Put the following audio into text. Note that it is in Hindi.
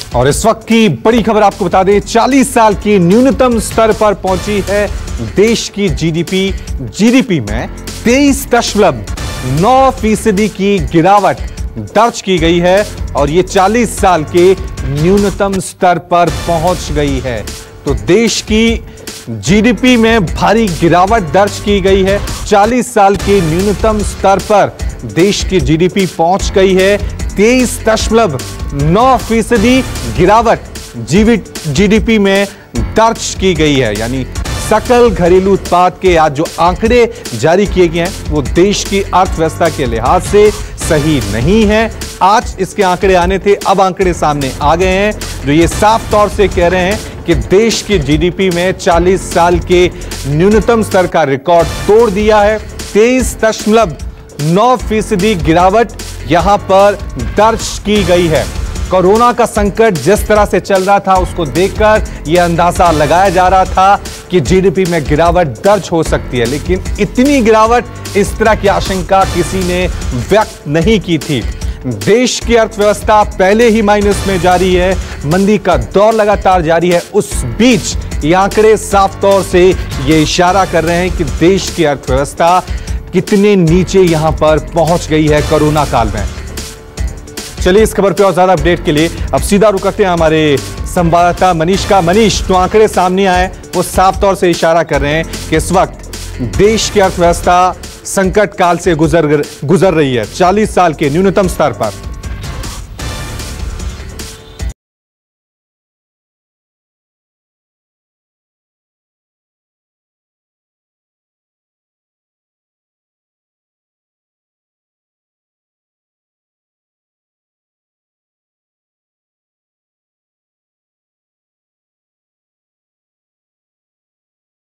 और इस वक्त की बड़ी खबर आपको बता दें, 40 साल की न्यूनतम स्तर पर पहुंची है देश की जीडीपी में 23.9% की गिरावट दर्ज की गई है और ये 40 साल के न्यूनतम स्तर पर पहुंच गई है। तो देश की जीडीपी में भारी गिरावट दर्ज की गई है। 40 साल के न्यूनतम स्तर पर देश की जीडीपी पहुंच गई है। 23.9% गिरावट जीडीपी में दर्ज की गई है। यानी सकल घरेलू उत्पाद के आज जो आंकड़े जारी किए गए हैं वो देश की अर्थव्यवस्था के लिहाज से सही नहीं है। आज इसके आंकड़े आने थे, अब आंकड़े सामने आ गए हैं जो ये साफ तौर से कह रहे हैं कि देश की जीडीपी में 40 साल के न्यूनतम स्तर का रिकॉर्ड तोड़ दिया है। 23.9% गिरावट यहां पर दर्ज की गई है। कोरोना का संकट जिस तरह से चल रहा था उसको देखकर यह अंदाजा लगाया जा रहा था कि जीडीपी में गिरावट दर्ज हो सकती है, लेकिन इतनी गिरावट, इस तरह की आशंका किसी ने व्यक्त नहीं की थी। देश की अर्थव्यवस्था पहले ही माइनस में जारी है, मंदी का दौर लगातार जारी है। उस बीच ये आंकड़े साफ तौर से ये इशारा कर रहे हैं कि देश की अर्थव्यवस्था कितने नीचे यहां पर पहुंच गई है कोरोना काल में। चलिए इस खबर पे और ज्यादा अपडेट के लिए अब सीधा रुक करते हैं हमारे संवाददाता मनीष का। मनीष, तो आंकड़े सामने आए, वो साफ तौर से इशारा कर रहे हैं कि इस वक्त देश की अर्थव्यवस्था संकट काल से गुजर रही है 40 साल के न्यूनतम स्तर पर।